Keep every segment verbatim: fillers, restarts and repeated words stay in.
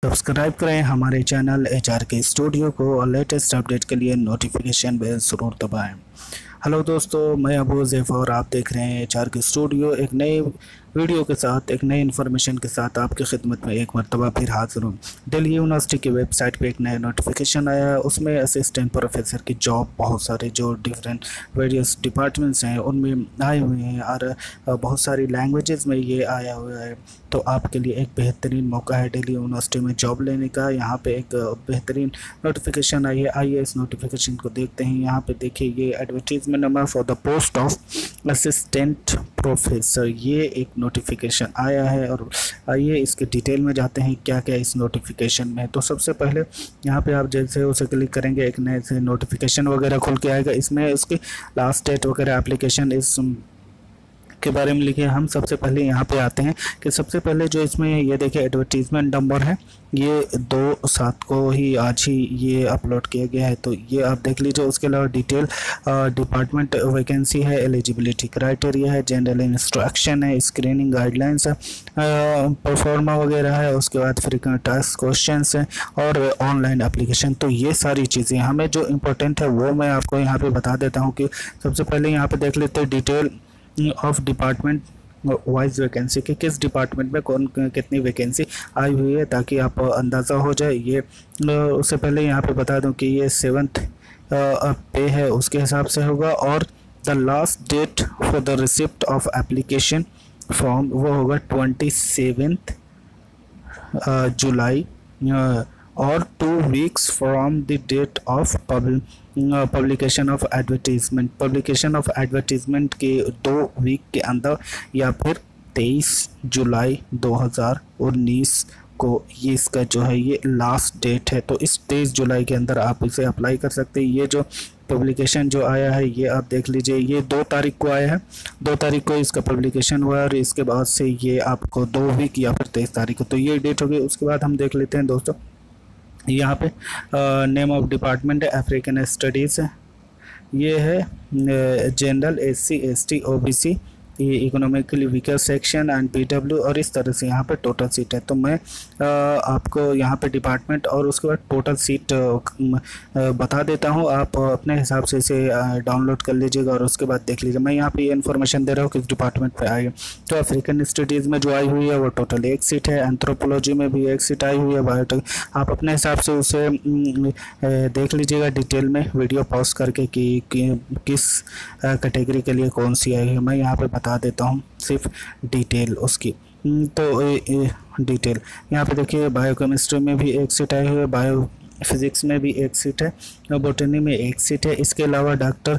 Subscribe करें हमारे channel H R K studio को और लेटेस्ट अपडेट के लिए नोटिफिकेशन बेल ज़रूर दबाएं। हेलो दोस्तों, मैं अबू ज़ैफ़ और आप देख रहे हैं एच आर के स्टूडियो। एक नए वीडियो के साथ, एक नई इन्फॉर्मेशन के साथ आपकी खिदमत में एक मरतबा फिर हाजिर हूँ। दिल्ली यूनिवर्सिटी की वेबसाइट पे एक नया नोटिफिकेशन आया है। उसमें असिस्टेंट प्रोफेसर की जॉब बहुत सारे जो डिफरेंट वेरियस डिपार्टमेंट्स हैं उनमें आए हुए हैं और बहुत सारी लैंग्वेजेस में ये आया हुआ है। तो आपके लिए एक बेहतरीन मौका है दिल्ली यूनिवर्सिटी में जॉब लेने का। यहाँ पे एक बेहतरीन नोटिफिकेशन आई है। आइए इस नोटिफिकेशन को देखते हैं। यहाँ पे देखिए, ये advertisement number for the post of assistant professor, ये एक नोटिफिकेशन आया है। और आइए इसके डिटेल में जाते हैं क्या क्या इस नोटिफिकेशन में। तो सबसे पहले यहाँ पे आप जैसे उसे क्लिक करेंगे, एक नए से नोटिफिकेशन वगैरह खुल के आएगा। इसमें उसकी लास्ट डेट वगैरह एप्लीकेशन इस के बारे में लिखे। हम सबसे पहले यहाँ पे आते हैं कि सबसे पहले जो इसमें ये देखिए एडवर्टीजमेंट नंबर है, ये दो सात को ही आज ही ये अपलोड किया गया है। तो ये आप देख लीजिए। उसके अलावा डिटेल डिपार्टमेंट वैकेंसी है, एलिजिबिलिटी क्राइटेरिया है, जनरल इंस्ट्रक्शन है, स्क्रीनिंग गाइडलाइंस है, परफॉर्मा वगैरह है। उसके बाद फ्रीक्वेंट टास्क क्वेश्चन है और ऑनलाइन एप्लीकेशन। तो ये सारी चीज़ें हमें जो इम्पोर्टेंट है वो मैं आपको यहाँ पर बता देता हूँ कि सबसे पहले यहाँ पर देख लेते हैं detail of department wise vacancy के किस डिपार्टमेंट में कौन कितनी वैकेंसी आई हुई है, ताकि आप अंदाज़ा हो जाए। ये उससे पहले यहाँ पे बता दूं कि ये सेवन्थ पे है, उसके हिसाब से होगा। और the last date for the receipt of application form वो होगा ट्वेंटी सेवेंथ जुलाई और two weeks from the date of publication of advertisement. Publication of advertisement के दो वीक के अंदर या फिर तेईस जुलाई दो हज़ार उन्नीस को ये इसका जो है ये लास्ट डेट है। तो इस तेईस जुलाई के अंदर आप इसे अप्लाई कर सकते हैं। ये जो पब्लिकेशन जो आया है ये आप देख लीजिए, ये दो तारीख को आया है। दो तारीख को इसका पब्लिकेशन हुआ और इसके बाद से ये आपको दो वीक या फिर तेईस तारीख को, तो ये डेट हो गई। उसके बाद हम देख लेते हैं दोस्तों, यहाँ पे नेम ऑफ डिपार्टमेंट है अफ्रीकन स्टडीज़ है, ये है general S C S T O B C, ये economically weaker section and P W. और इस तरह से यहाँ पे टोटल सीट है। तो मैं आ, आपको यहाँ पे डिपार्टमेंट और उसके बाद टोटल सीट आ, बता देता हूँ। आप अपने हिसाब से इसे डाउनलोड कर लीजिएगा और उसके बाद देख लीजिए। मैं यहाँ पे ये इन्फॉर्मेशन दे रहा हूँ किस डिपार्टमेंट पे आई है। तो अफ्रीकन स्टडीज़ में जो आई हुई है वो टोटल एक सीट है। एंथ्रोपोलॉजी में भी एक सीट आई हुई है। बायोटेक आप अपने हिसाब से उसे देख लीजिएगा डिटेल में वीडियो पॉज करके कि, कि किस कैटेगरी के लिए कौन सी आई है। मैं यहाँ पे बता देता हूँ सिर्फ डिटेल उसकी। तो डिटेल यहाँ पे देखिए, बायोकेमिस्ट्री में भी एक सीट आई हुई है, बायो फिजिक्स में भी एक सीट है, बोटनी में एक सीट है। इसके अलावा doctor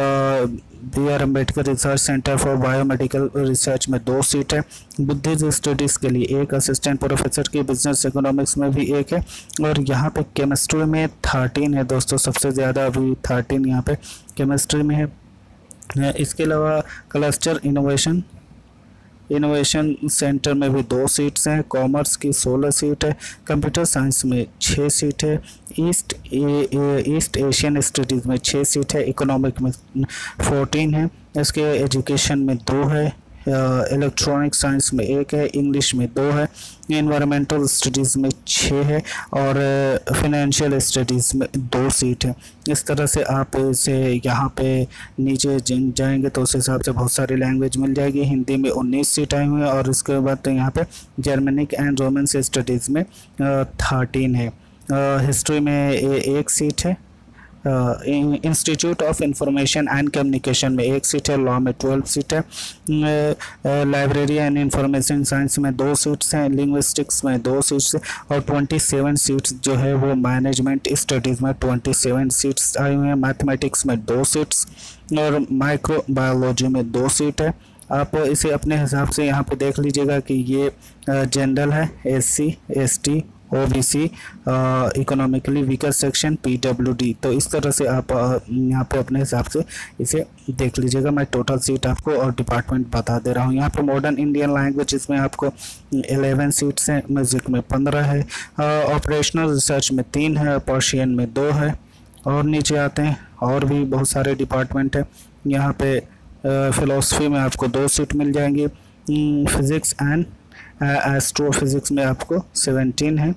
B R Ambedkar research centre for biomedical research में दो सीट है। बुद्धिस्ट स्टडीज़ के लिए एक, असिस्टेंट प्रोफेसर की बिजनेस इकोनॉमिक्स में भी एक है। और यहाँ पे केमिस्ट्री में थर्टीन है दोस्तों, सबसे ज़्यादा अभी थर्टीन यहाँ पे केमिस्ट्री में है। इसके अलावा क्लस्टर इनोवेशन इनोवेशन सेंटर में भी दो सीट्स हैं। कॉमर्स की सोलह सीट है। कंप्यूटर साइंस में छः सीट है। ईस्ट ईस्ट एशियन स्टडीज़ में छः सीट है। इकोनॉमिक में फोर्टीन है। इसके एजुकेशन में दो है। इलेक्ट्रॉनिक साइंस में एक है। इंग्लिश में दो है। इन्वायरमेंटल स्टडीज़ में छः है और फिनेंशियल स्टडीज़ में दो सीट है। इस तरह से आप इसे यहाँ पे नीचे जाएंगे तो उस हिसाब से बहुत सारी लैंग्वेज मिल जाएगी। हिंदी में उन्नीस सीट आई हुई है और उसके बाद तो यहाँ पे जर्मनिक एंड रोमन स्टडीज़ में थर्टीन है। हिस्ट्री में एक सीट है। Institute of information and communication में एक सीट है। लॉ में ट्वेल्व सीट है। लाइब्रेरी एंड इंफॉर्मेशन साइंस में दो सीट्स हैं। लिंग्विस्टिक्स में दो सीट्स और ट्वेंटी सेवन सीट्स जो है वो मैनेजमेंट स्टडीज़ में ट्वेंटी सेवन सीट्स आई हुई हैं। मैथमेटिक्स में दो सीट्स और माइक्रोबायोलॉजी में दो सीट है। आप इसे अपने हिसाब से यहाँ पे देख लीजिएगा कि ये जनरल है, S C S T O B C, economically weaker section, P W D. तो इस तरह से आप यहाँ पे अपने हिसाब से इसे देख लीजिएगा। मैं टोटल सीट आपको और डिपार्टमेंट बता दे रहा हूँ। यहाँ पे मॉडर्न इंडियन लैंग्वेज इसमें आपको इलेवन सीट्स हैं। म्यूज़िक में पंद्रह है। ऑपरेशनल रिसर्च में तीन है। पर्शियन में दो है। और नीचे आते हैं और भी बहुत सारे डिपार्टमेंट हैं। यहाँ पे फ़िलासफ़ी में आपको दो सीट मिल जाएंगी। फिज़िक्स एंड एस्ट्रोफिज़िक्स में आपको सेवेंटीन है।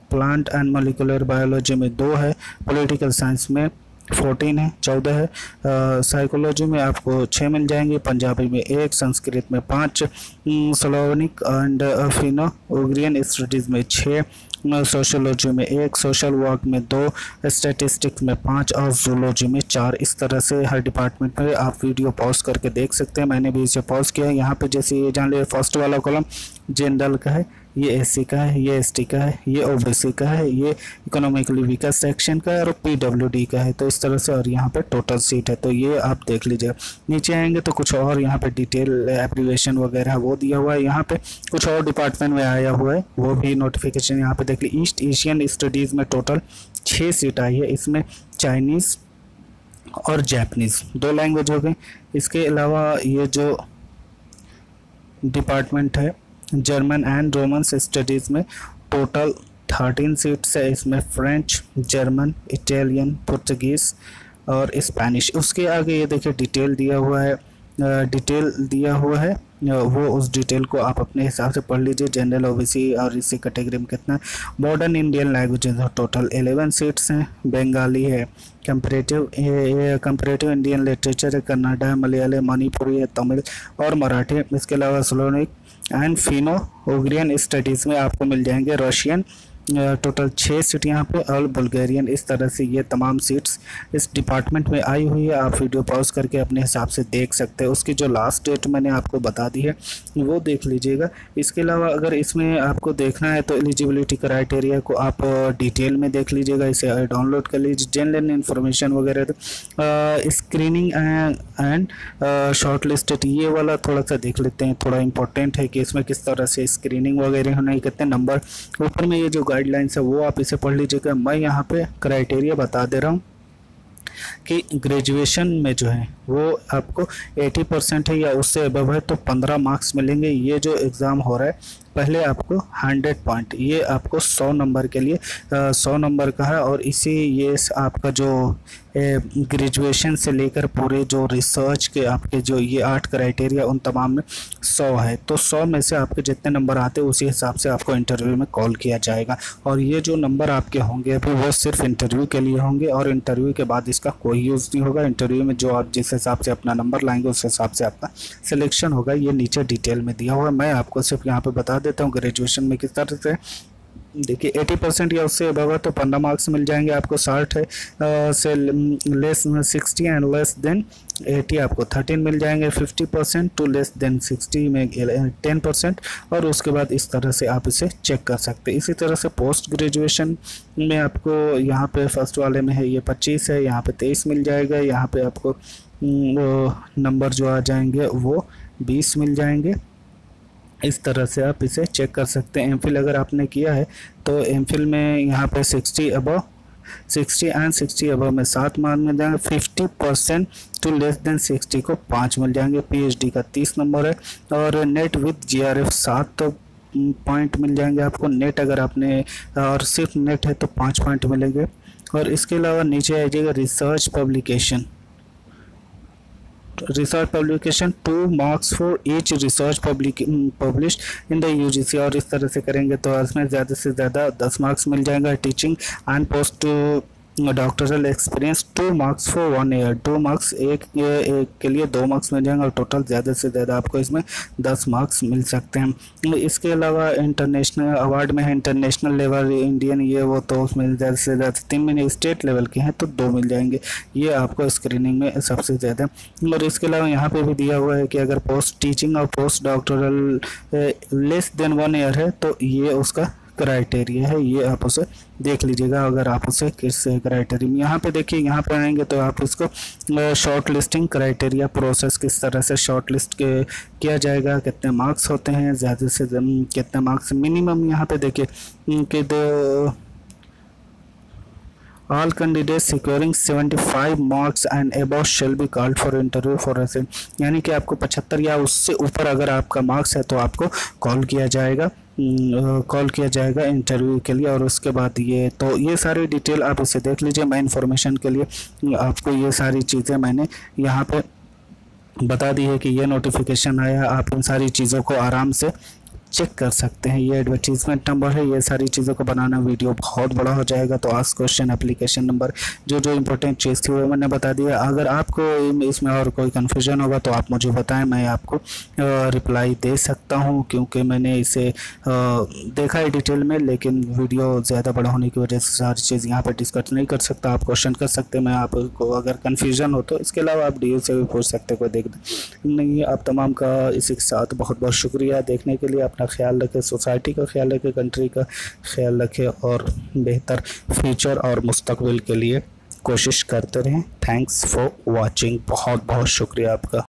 प्लांट एंड मोलिकुलर बायोलॉजी में दो है, पॉलिटिकल साइंस में फोर्टीन है, चौदह है, साइकोलॉजी में आपको छः मिल जाएंगे, पंजाबी में एक, संस्कृत में पाँच, Slovenic and Finno Ugrian studies में छः, सोशोलॉजी में एक, सोशल वर्क में दो, स्टैटिस्टिक्स में पाँच और जूलॉजी में चार। इस तरह से हर डिपार्टमेंट में आप वीडियो पॉज करके देख सकते हैं। मैंने भी इसे पॉज किया है। यहाँ पे जैसे ये जान लिया, फर्स्ट वाला कॉलम जनरल का है, ये एससी का है, ये एसटी का है, ये ओबीसी का है, ये इकोनॉमिकली वीकर सेक्शन का है और पीडब्ल्यूडी का है। तो इस तरह से, और यहाँ पे टोटल सीट है, तो ये आप देख लीजिए। नीचे आएंगे तो कुछ और यहाँ पे डिटेल एप्लीकेशन वगैरह वो दिया हुआ है। यहाँ पे कुछ और डिपार्टमेंट में आया हुआ है, वो भी नोटिफिकेशन यहाँ पे देख लीजिए। ईस्ट एशियन स्टडीज़ में टोटल छः सीट आई है, इसमें चाइनीज़ और जापनीज़ दो लैंग्वेज हो गई। इसके अलावा ये जो डिपार्टमेंट है जर्मन एंड रोमन स्टडीज़ में टोटल थर्टीन सीट्स है, इसमें फ्रेंच, जर्मन, इटालियन, पुर्तगीज़ और स्पेनिश। उसके आगे ये देखिए डिटेल दिया हुआ है, डिटेल दिया हुआ है, वो उस डिटेल को आप अपने हिसाब से पढ़ लीजिए। जनरल, ओबीसी और इसी कैटेगरी में कितना। Modern Indian languages total eleven seats हैं, बंगाली है, कंपैरेटिव कंपैरेटिव इंडियन लिटरेचर है, कन्नड़ है, मलयालम, मणिपुरी है, तमिल और मराठी। इसके अलावा Slovenic and Finno Ugrian studies में आपको मिल जाएंगे रशियन, टोटल छः सीट यहाँ पे, और बुल्गारियन। इस तरह से ये तमाम सीट्स इस डिपार्टमेंट में आई हुई है। आप वीडियो पॉज करके अपने हिसाब से देख सकते हैं। उसकी जो लास्ट डेट मैंने आपको बता दी है वो देख लीजिएगा। इसके अलावा अगर इसमें आपको देखना है तो एलिजिबिलिटी क्राइटेरिया को आप डिटेल में देख लीजिएगा, इसे डाउनलोड कर लीजिए। जनरल इन्फॉर्मेशन वगैरह, तो स्क्रीनिंग एंड शॉर्ट लिस्टेड, ये वाला थोड़ा सा देख लेते हैं, थोड़ा इंपॉर्टेंट है कि इसमें किस तरह से स्क्रीनिंग वगैरह होने, कितने नंबर। ऊपर में ये जो गाइडलाइंस है वो आप इसे पढ़ लीजिएगा। मैं यहाँ पे क्राइटेरिया बता दे रहा हूँ कि ग्रेजुएशन में जो है वो आपको अस्सी परसेंट है या उससे अबव है तो पंद्रह मार्क्स मिलेंगे। ये जो एग्ज़ाम हो रहा है पहले आपको हंड्रेड पॉइंट, ये आपको सौ नंबर के लिए सौ नंबर का है, और इसी ये आपका जो ग्रेजुएशन से लेकर पूरे जो रिसर्च के आपके जो ये आठ क्राइटेरिया उन तमाम में सौ है। तो सौ में से आपके जितने नंबर आते हैं उसी हिसाब से आपको इंटरव्यू में कॉल किया जाएगा। और ये जो नंबर आपके होंगे अभी वो सिर्फ इंटरव्यू के लिए होंगे, और इंटरव्यू के बाद इसका कोई यूज़ नहीं होगा। इंटरव्यू में जो आप जिस हिसाब से अपना नंबर लाएंगे उस हिसाब से आपका सिलेक्शन होगा। ये नीचे डिटेल में दिया हुआ है, मैं आपको सिर्फ यहाँ पे बता देता हूँ ग्रेजुएशन में किस तरह से। देखिए अस्सी परसेंट या उससे अबव तो पंद्रह मार्क्स मिल जाएंगे आपको, साठ है आ, से less sixty and less than अस्सी आपको थर्टीन मिल जाएंगे, fifty percent to less than sixty में टेन परसेंट, और उसके बाद इस तरह से आप इसे चेक कर सकते हैं। इसी तरह से पोस्ट ग्रेजुएशन में आपको यहाँ पे फर्स्ट वाले में है ये पच्चीस है, यहाँ पे तेईस मिल जाएगा, यहाँ पे आपको नंबर जो आ जाएंगे वो बीस मिल जाएंगे। इस तरह से आप इसे चेक कर सकते हैं। एमफिल अगर आपने किया है तो एमफिल में यहाँ पे sixty above sixty and sixty above में सात मार्क्स मिल जाएंगे, fifty percent to less than sixty को पाँच मिल जाएंगे। पीएचडी का तीस नंबर है, और नेट विद जीआरएफ सात तो पॉइंट मिल जाएंगे आपको। नेट अगर आपने और सिर्फ नेट है तो पाँच पॉइंट मिलेंगे। और इसके अलावा नीचे आ जाएगा research publication, research publication two marks for each research public published in the UGC. और इस तरह से करेंगे तो इसमें ज़्यादा से ज़्यादा दस मार्क्स मिल जाएगा। Teaching and post doctoral experience two marks for one year, two marks एक, एक के लिए दो मार्क्स मिल जाएंगे, और टोटल ज़्यादा से ज़्यादा आपको इसमें दस मार्क्स मिल सकते हैं। इसके अलावा इंटरनेशनल अवार्ड में है, इंटरनेशनल लेवल, इंडियन ये वो, तो उसमें ज़्यादा से ज़्यादा तीन महीने, स्टेट लेवल के हैं तो दो मिल जाएंगे। ये आपको स्क्रीनिंग में सबसे ज़्यादा। और इसके अलावा यहाँ पे भी दिया हुआ है कि अगर पोस्ट टीचिंग और post doctoral less than one year है तो ये उसका क्राइटेरिया है, ये आप उसे देख लीजिएगा अगर आप उसे किस क्राइटेरिया में। यहाँ पे देखिए, यहाँ पे आएंगे तो आप इसको शॉर्ट लिस्टिंग क्राइटेरिया प्रोसेस किस तरह से शॉर्ट लिस्ट के किया जाएगा, कितने मार्क्स होते हैं, ज़्यादा से कितने मार्क्स मिनिमम। यहाँ पे देखिए कि दो all candidates securing seventy-five marks and above shall be called for interview for assessment, यानी कि आपको पचहत्तर या उससे ऊपर अगर आपका मार्क्स है तो आपको कॉल किया जाएगा कॉल किया जाएगा इंटरव्यू के लिए। और उसके बाद ये तो ये सारी डिटेल आप इसे देख लीजिए। मैं इन्फॉर्मेशन के लिए आपको ये सारी चीज़ें मैंने यहाँ पे बता दी है कि ये नोटिफिकेशन आया, आप इन सारी चीज़ों को आराम से चेक कर सकते हैं। ये एडवर्टीजमेंट नंबर है। ये सारी चीज़ों को बनाना वीडियो बहुत बड़ा हो जाएगा, तो आस्क क्वेश्चन एप्लीकेशन नंबर जो जो इंपॉर्टेंट चीज़ थी वो मैंने बता दिया। अगर आपको इसमें और कोई कन्फ्यूजन होगा तो आप मुझे बताएं, मैं आपको रिप्लाई दे सकता हूं, क्योंकि मैंने इसे आ, देखा है डिटेल में, लेकिन वीडियो ज़्यादा बड़ा होने की वजह से सारी चीज़ यहाँ पर डिस्कस नहीं कर सकता। आप क्वेश्चन कर सकते हैं, मैं आपको अगर कन्फ्यूजन हो तो। इसके अलावा आप डी से भी पूछ सकते, कोई देख नहीं है। आप तमाम का इसी के साथ बहुत बहुत शुक्रिया देखने के लिए। अपना ख्याल रखें, सोसाइटी का ख्याल रखें, कंट्री का ख्याल रखें, और बेहतर फ्यूचर और मुस्तकबिल के लिए कोशिश करते रहें। Thanks for watching. बहुत बहुत शुक्रिया आपका।